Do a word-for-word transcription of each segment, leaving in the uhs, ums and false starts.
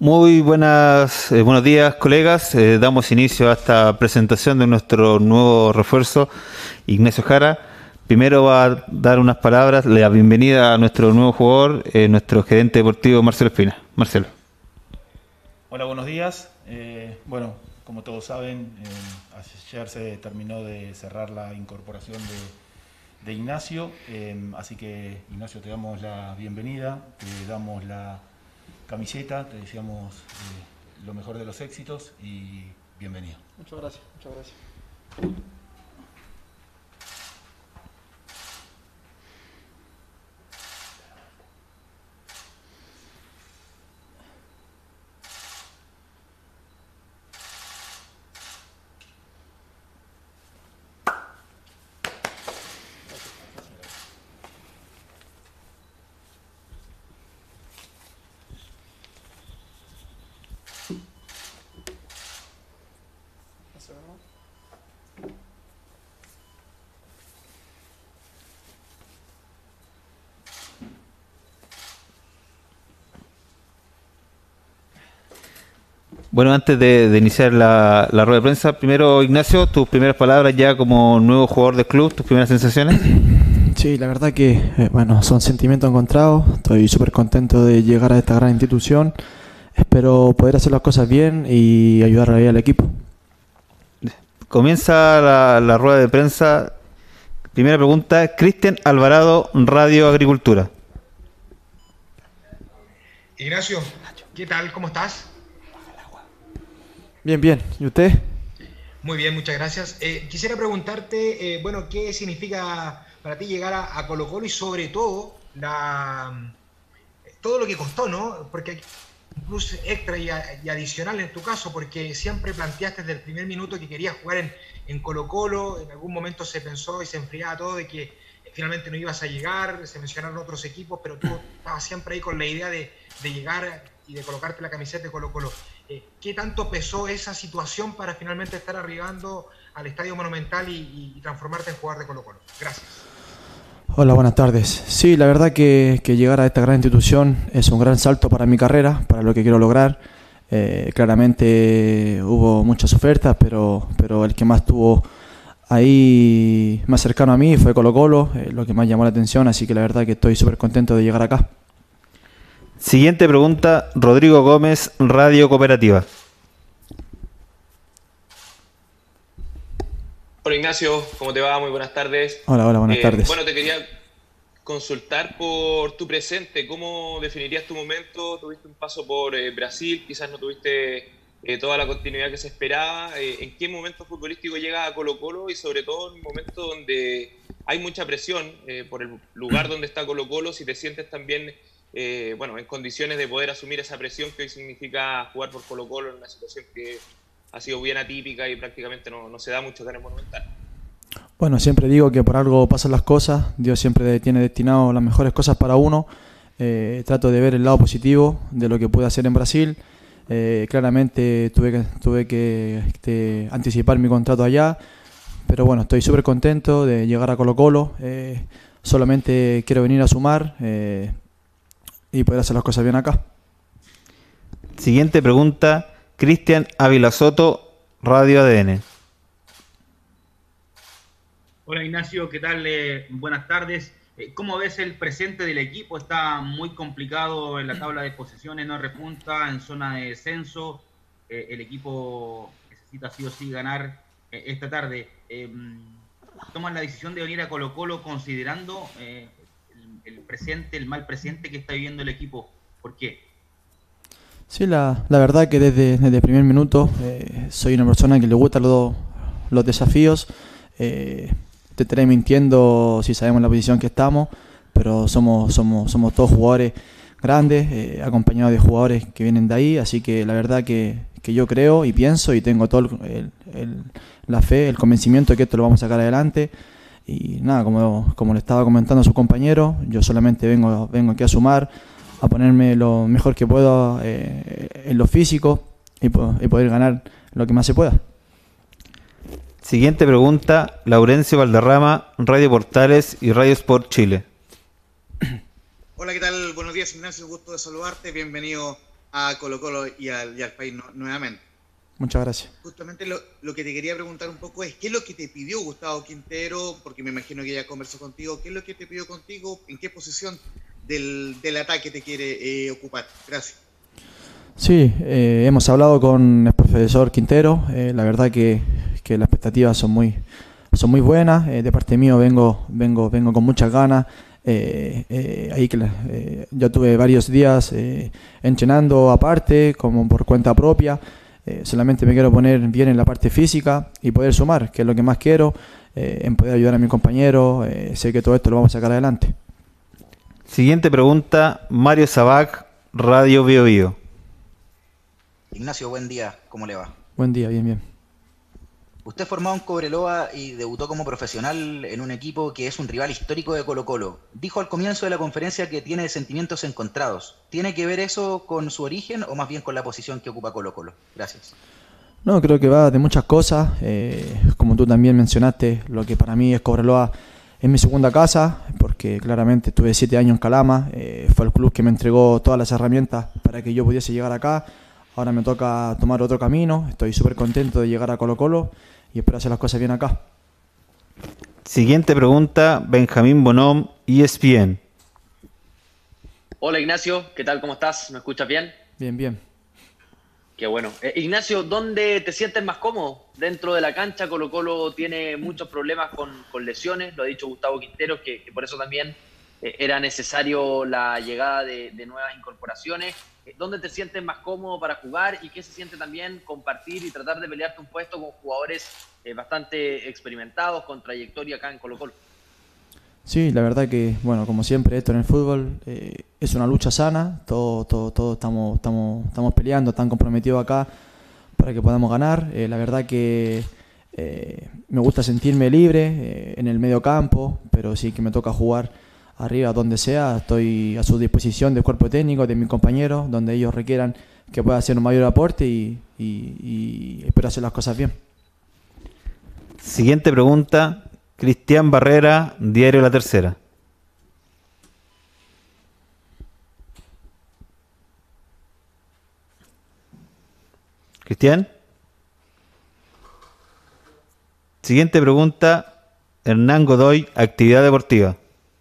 Muy buenas, eh, buenos días, colegas. Eh, damos inicio a esta presentación de nuestro nuevo refuerzo, Ignacio Jara. Primero va a dar unas palabras, la bienvenida a nuestro nuevo jugador, eh, nuestro gerente deportivo Marcelo Espina. Marcelo. Hola, buenos días. Eh, bueno, como todos saben, eh, ayer se terminó de cerrar la incorporación de, de Ignacio, eh, así que Ignacio, te damos la bienvenida, te damos la camiseta, te deseamos eh, lo mejor de los éxitos y bienvenido. Muchas gracias, muchas gracias. Bueno, antes de, de iniciar la, la rueda de prensa, primero, Ignacio, tus primeras palabras ya como nuevo jugador del club, tus primeras sensaciones. Sí, la verdad que, eh, bueno, son sentimientos encontrados. Estoy súper contento de llegar a esta gran institución. Espero poder hacer las cosas bien y ayudar ahí al equipo. Comienza la, la rueda de prensa. Primera pregunta, Cristian Alvarado, Radio Agricultura. Ignacio, ¿qué tal? ¿Cómo estás? Bien, bien. ¿Y usted? Muy bien, muchas gracias. Eh, quisiera preguntarte, eh, bueno, ¿qué significa para ti llegar a, a Colo Colo y sobre todo la, todo lo que costó, ¿no? Porque hay un plus extra y, a, y adicional en tu caso, porque siempre planteaste desde el primer minuto que querías jugar en, en Colo Colo, en algún momento se pensó y se enfriaba todo de que finalmente no ibas a llegar, se mencionaron otros equipos, pero tú estabas siempre ahí con la idea de, de llegar y de colocarte la camiseta de Colo Colo. Eh, ¿Qué tanto pesó esa situación para finalmente estar arribando al Estadio Monumental y, y transformarte en jugador de Colo Colo? Gracias. Hola, buenas tardes. Sí, la verdad que, que llegar a esta gran institución es un gran salto para mi carrera, para lo que quiero lograr. Eh, claramente hubo muchas ofertas, pero, pero el que más tuvo ahí más cercano a mí fue Colo Colo, eh, lo que más llamó la atención, así que la verdad que estoy súper contento de llegar acá. Siguiente pregunta, Rodrigo Gómez, Radio Cooperativa. Hola Ignacio, ¿cómo te va? Muy buenas tardes. Hola, hola, buenas eh, tardes. Bueno, te quería consultar por tu presente. ¿Cómo definirías tu momento? Tuviste un paso por eh, Brasil, quizás no tuviste eh, toda la continuidad que se esperaba. Eh, ¿En qué momento futbolístico llegas a Colo Colo? Y sobre todo en un momento donde hay mucha presión eh, por el lugar donde está Colo Colo, si te sientes también eh, bueno, en condiciones de poder asumir esa presión que hoy significa jugar por Colo Colo en una situación que ha sido bien atípica y prácticamente no, no se da mucho acá en el Monumental. Bueno, siempre digo que por algo pasan las cosas, Dios siempre tiene destinado las mejores cosas para uno. Eh, trato de ver el lado positivo de lo que pude hacer en Brasil. Eh, claramente tuve que, tuve que este, anticipar mi contrato allá, pero bueno, estoy súper contento de llegar a Colo Colo. Eh, solamente quiero venir a sumar eh, y poder hacer las cosas bien acá. Siguiente pregunta, Cristian Ávila Soto, Radio A D N. Hola Ignacio, ¿qué tal? Eh, buenas tardes. Eh, ¿Cómo ves el presente del equipo? Está muy complicado en la tabla de posiciones, no repunta, en zona de descenso. Eh, el equipo necesita sí o sí ganar eh, esta tarde. Eh, ¿Toman la decisión de venir a Colo Colo considerando eh, el, el presente, el mal presente que está viviendo el equipo? ¿Por qué? Sí, la, la verdad que desde, desde el primer minuto eh, soy una persona que le gusta los, los desafíos. Eh, te estaré mintiendo si sabemos la posición que estamos, pero somos somos somos todos jugadores grandes, eh, acompañados de jugadores que vienen de ahí, así que la verdad que, que yo creo y pienso y tengo todo el, el, el, la fe, el convencimiento de que esto lo vamos a sacar adelante. Y nada, como, como le estaba comentando a su compañero, yo solamente vengo, vengo aquí a sumar, a ponerme lo mejor que puedo eh, en lo físico y, y poder ganar lo que más se pueda. Siguiente pregunta, Laurencio Valderrama, Radio Portales y Radio Sport Chile. Hola, ¿qué tal? Buenos días, Ignacio, gusto de saludarte, bienvenido a Colo Colo y al, y al país no, nuevamente. Muchas gracias. Justamente lo, lo que te quería preguntar un poco es, ¿qué es lo que te pidió Gustavo Quintero? Porque me imagino que ya conversó contigo. ¿Qué es lo que te pidió contigo? ¿En qué posición del, del ataque te quiere eh, ocupar? Gracias. Sí, eh, hemos hablado con el profesor Quintero. Eh, la verdad que, que las expectativas son muy, son muy buenas. Eh, de parte mío vengo, vengo, vengo con muchas ganas. Eh, eh, ahí que eh, ya tuve varios días eh, entrenando aparte, como por cuenta propia. Eh, solamente me quiero poner bien en la parte física y poder sumar, que es lo que más quiero, eh, en poder ayudar a mi compañero. Eh, sé que todo esto lo vamos a sacar adelante. Siguiente pregunta, Mario Sabac, Radio Bio Bio. Ignacio, buen día, ¿cómo le va? Buen día, bien, bien. Usted formado en Cobreloa y debutó como profesional en un equipo que es un rival histórico de Colo-Colo. Dijo al comienzo de la conferencia que tiene sentimientos encontrados. ¿Tiene que ver eso con su origen o más bien con la posición que ocupa Colo-Colo? Gracias. No, creo que va de muchas cosas. Eh, como tú también mencionaste, lo que para mí es Cobreloa es mi segunda casa, porque claramente estuve siete años en Calama. Eh, fue el club que me entregó todas las herramientas para que yo pudiese llegar acá. Ahora me toca tomar otro camino. Estoy súper contento de llegar a Colo-Colo y espero hacer las cosas bien acá. Siguiente pregunta, Benjamín Bonom, E S P N. Hola Ignacio, ¿qué tal? ¿Cómo estás? ¿Me escuchas bien? Bien, bien. Qué bueno. Eh, Ignacio, ¿dónde te sientes más cómodo? Dentro de la cancha, Colo-Colo tiene muchos problemas con, con lesiones, lo ha dicho Gustavo Quintero, que, que por eso también eh, era necesario la llegada de, de nuevas incorporaciones. ¿Dónde te sientes más cómodo para jugar y qué se siente también compartir y tratar de pelearte un puesto con jugadores eh, bastante experimentados, con trayectoria acá en Colo-Colo? Sí, la verdad que, bueno, como siempre, esto en el fútbol eh, es una lucha sana. Todos todo, todo estamos, estamos, estamos peleando, están comprometidos acá para que podamos ganar. Eh, la verdad que eh, me gusta sentirme libre eh, en el medio campo, pero sí que me toca jugar arriba, donde sea. Estoy a su disposición del cuerpo técnico, de mis compañeros, donde ellos requieran que pueda hacer un mayor aporte y, y, y espero hacer las cosas bien. Siguiente pregunta, Cristian Barrera, Diario La Tercera. Cristian. Siguiente pregunta, Hernán Godoy, Actividad Deportiva.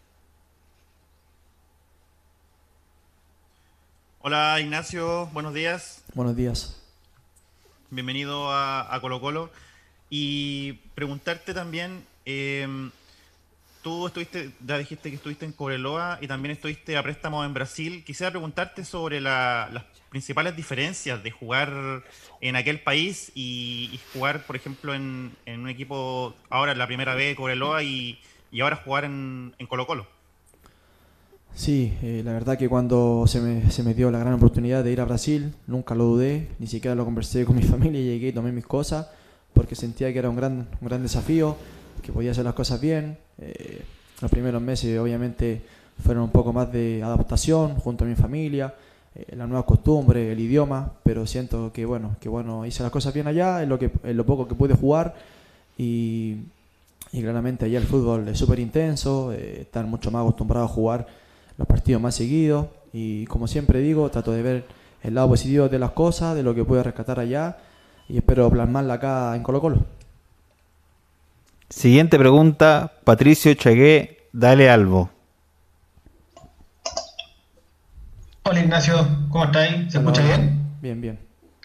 Hola Ignacio, buenos días. Buenos días. Bienvenido a, a Colo Colo. Y preguntarte también, eh, tú estuviste, ya dijiste que estuviste en Cobreloa y también estuviste a préstamo en Brasil. Quisiera preguntarte sobre la, las principales diferencias de jugar en aquel país y, y jugar, por ejemplo, en, en un equipo ahora en la primera vez de Cobreloa y, y ahora jugar en, en Colo Colo. Sí, eh, la verdad que cuando se me, se me dio la gran oportunidad de ir a Brasil, nunca lo dudé, ni siquiera lo conversé con mi familia, llegué y tomé mis cosas, porque sentía que era un gran, un gran desafío, que podía hacer las cosas bien. Eh, los primeros meses obviamente fueron un poco más de adaptación junto a mi familia, eh, la nueva costumbre, el idioma, pero siento que bueno, que bueno, hice las cosas bien allá, en lo, que, en lo poco que pude jugar y, y claramente allá el fútbol es súper intenso, eh, están mucho más acostumbrados a jugar los partidos más seguidos y como siempre digo, trato de ver el lado positivo de las cosas, de lo que puedo rescatar allá y espero plasmarla acá en Colo Colo. Siguiente pregunta, Patricio Chagué, Dale Albo. Hola Ignacio, ¿cómo estáis? ¿Se Hola, escucha hola. bien? Bien, bien.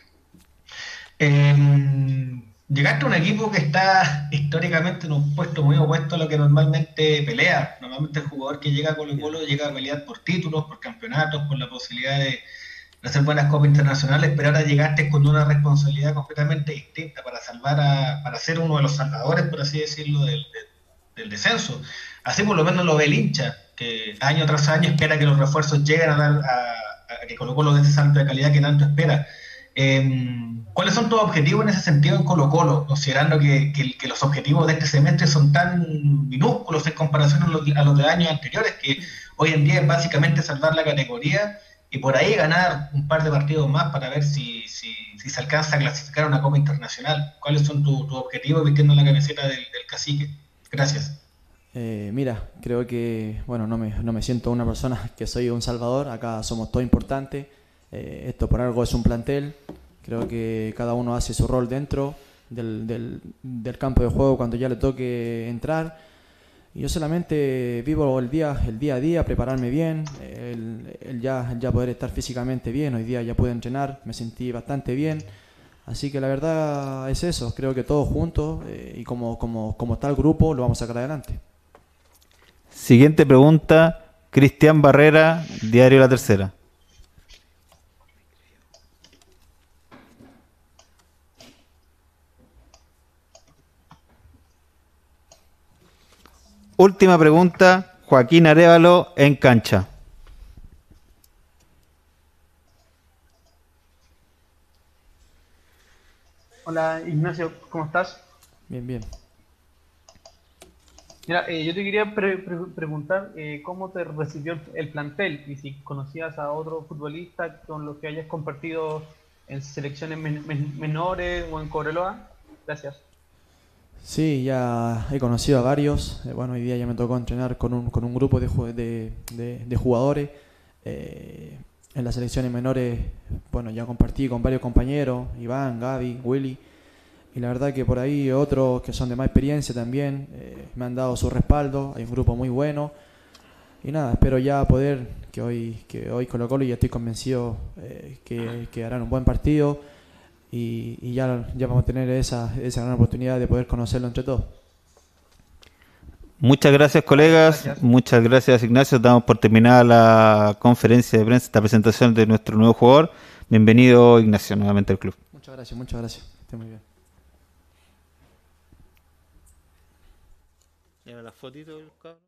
Eh, llegaste a un equipo que está históricamente en un puesto muy opuesto a lo que normalmente pelea. Normalmente el jugador que llega a Colo Colo llega a pelear por títulos, por campeonatos, por la posibilidad de, de hacer buenas copas internacionales, pero ahora llegaste con una responsabilidad completamente distinta para salvar a, para ser uno de los salvadores, por así decirlo, del, del, del descenso. Así por lo menos lo ve el hincha, que año tras año espera que los refuerzos lleguen a, dar, a, a que Colo Colo dé ese salto de calidad que tanto espera. Eh, ¿Cuáles son tus objetivos en ese sentido en Colo Colo, considerando que, que, que los objetivos de este semestre son tan minúsculos en comparación a los, a los de años anteriores, que hoy en día es básicamente salvar la categoría y por ahí ganar un par de partidos más para ver si, si, si se alcanza a clasificar a una Copa Internacional? ¿Cuáles son tus tu objetivos vistiendo la camiseta del, del cacique? Gracias. Eh, mira, creo que, bueno, no me, no me siento una persona que soy un salvador, acá somos todos importantes, Eh, esto por algo es un plantel. Creo que cada uno hace su rol dentro del, del, del campo de juego cuando ya le toque entrar. Y yo solamente vivo el día, el día a día, prepararme bien, el, el ya, el ya poder estar físicamente bien. Hoy día ya pude entrenar, me sentí bastante bien. Así que la verdad es eso, creo que todos juntos eh, y como, como, como está el grupo lo vamos a sacar adelante. Siguiente pregunta, Cristian Barrera, Diario La Tercera. Última pregunta, Joaquín Arévalo, En Cancha. Hola Ignacio, ¿cómo estás? Bien, bien. Mira, eh, yo te quería pre- pre- preguntar eh, cómo te recibió el, el plantel y si conocías a otro futbolista con los que hayas compartido en selecciones men- men- menores o en Cobreloa. Gracias. Sí, ya he conocido a varios. Eh, bueno, hoy día ya me tocó entrenar con un, con un grupo de, ju- de, de, de jugadores. Eh, en las selecciones menores, bueno, ya compartí con varios compañeros, Iván, Gaby, Willy. Y la verdad que por ahí otros que son de más experiencia también eh, me han dado su respaldo. Hay un grupo muy bueno. Y nada, espero ya poder, que hoy, que hoy Colo Colo ya estoy convencido eh, que, que harán un buen partido. Y, y ya, ya vamos a tener esa, esa gran oportunidad de poder conocerlo entre todos. Muchas gracias, colegas. Gracias. Muchas gracias, Ignacio. Damos por terminada la conferencia de prensa, esta presentación de nuestro nuevo jugador. Bienvenido, Ignacio, nuevamente al club. Muchas gracias, muchas gracias. Esté muy bien. ¿Y ahora la fotito del cabrón?